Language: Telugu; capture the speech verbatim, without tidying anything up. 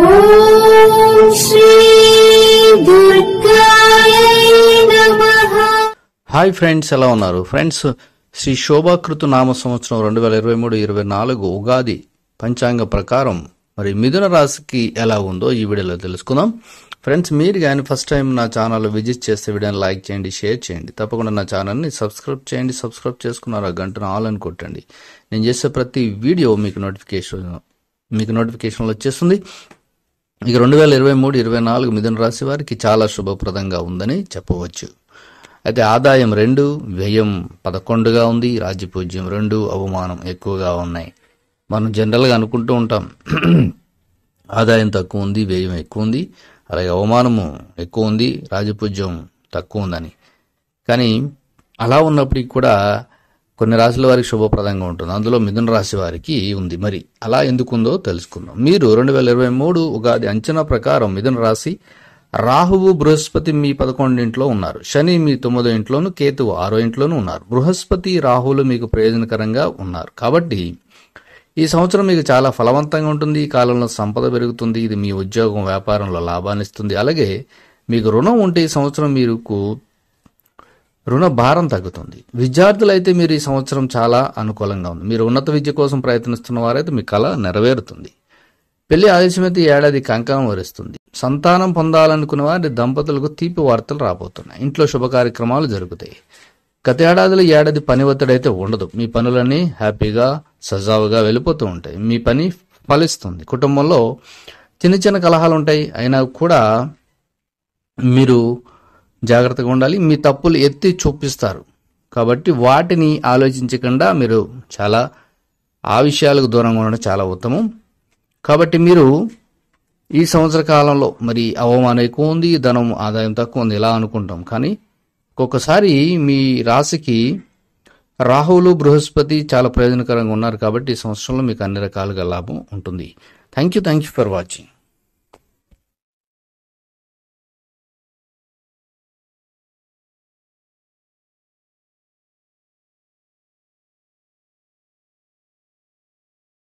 ఓం శ్రీ దుర్గాయ నమః. హాయ్ ఫ్రెండ్స్, ఎలా ఉన్నారు ఫ్రెండ్స్? శ్రీ శోభాకృత నామ సంవత్సరం రెండు వేల ఇరవై మూడు ఇరవై నాలుగు ఉగాది పంచాంగ ప్రకారం మరి మిథున రాశికి ఎలా ఉందో ఈ వీడియోలో తెలుసుకుందాం. ఫ్రెండ్స్, మీరు కానీ ఫస్ట్ టైం నా ఛానల్ విజిట్ చేస్తే వీడియోని లైక్ చేయండి, షేర్ చేయండి. తప్పకుండా నా ఛానల్ని సబ్స్క్రైబ్ చేయండి. సబ్స్క్రైబ్ చేసుకున్నారు ఆ గంటను ఆల్ అని కొట్టండి. నేను చేసే ప్రతి వీడియో మీకు నోటిఫికేషన్ మీకు నోటిఫికేషన్లో వచ్చేస్తుంది. ఇక రెండు వేల ఇరవై మూడు ఇరవై నాలుగు మిథున రాశి వారికి చాలా శుభప్రదంగా ఉందని చెప్పవచ్చు. అయితే ఆదాయం రెండు, వ్యయం పదకొండుగా ఉంది. రాజ్యపూజ్యం రెండు, అవమానం ఎక్కువగా ఉన్నాయి. మనం జనరల్గా అనుకుంటూ ఉంటాం ఆదాయం తక్కువ ఉంది, వ్యయం ఎక్కువ ఉంది, అలాగే అవమానము ఎక్కువ ఉంది, రాజపూజ్యం తక్కువ ఉందని. కానీ అలా ఉన్నప్పటికీ కూడా కొన్ని రాశుల వారికి శుభప్రదంగా ఉంటుంది. అందులో మిథున రాశి వారికి ఉంది. మరి అలా ఎందుకుందో తెలుసుకుందాం. మీరు రెండు వేల ఇరవై మూడు ఉగాది అంచనా ప్రకారం మిథున రాశి రాహువు బృహస్పతి మీ పదకొండు ఇంట్లో ఉన్నారు. శని మీ తొమ్మిదో ఇంట్లోను, కేతువు ఆరో ఇంట్లోనూ ఉన్నారు. బృహస్పతి రాహువులు మీకు ప్రయోజనకరంగా ఉన్నారు. కాబట్టి ఈ సంవత్సరం మీకు చాలా ఫలవంతంగా ఉంటుంది. ఈ కాలంలో సంపద పెరుగుతుంది. ఇది మీ ఉద్యోగం, వ్యాపారంలో లాభాన్ని ఇస్తుంది. అలాగే మీకు రుణం ఉంటే ఈ సంవత్సరం మీకు రుణ భారం తగ్గుతుంది. విద్యార్థులైతే మీరు ఈ సంవత్సరం చాలా అనుకూలంగా ఉంది. మీరు ఉన్నత విద్య కోసం ప్రయత్నిస్తున్న వారైతే మీ కళ నెరవేరుతుంది. పెళ్లి ఆలస్యమైతే ఏడాది కంకణం వరిస్తుంది. సంతానం పొందాలనుకున్న వారి దంపతులకు తీపి వార్తలు రాబోతున్నాయి. ఇంట్లో శుభ కార్యక్రమాలు జరుగుతాయి. గత ఏడాదిలో ఏడాది పని ఒత్తిడి అయితే ఉండదు. మీ పనులన్నీ హ్యాపీగా సజావుగా వెళ్ళిపోతూ ఉంటాయి. మీ పని ఫలిస్తుంది. కుటుంబంలో చిన్న చిన్న కలహాలు ఉంటాయి. అయినా కూడా మీరు జాగ్రత్తగా ఉండాలి. మీ తప్పులు ఎత్తి చూపిస్తారు కాబట్టి వాటిని ఆలోచించకుండా మీరు చాలా ఆ విషయాలకు దూరంగా ఉండడం చాలా ఉత్తమం. కాబట్టి మీరు ఈ సంవత్సర కాలంలో మరి అవమానం ఎక్కువ ఉంది, ధనం ఆదాయం తక్కువ ఉంది ఇలా అనుకుంటాం. కానీ ఒక్కొక్కసారి మీ రాశికి రాహువులు బృహస్పతి చాలా ప్రయోజనకరంగా ఉన్నారు. కాబట్టి ఈ సంవత్సరంలో మీకు అన్ని రకాలుగా లాభం ఉంటుంది. Thank you thank you for watching.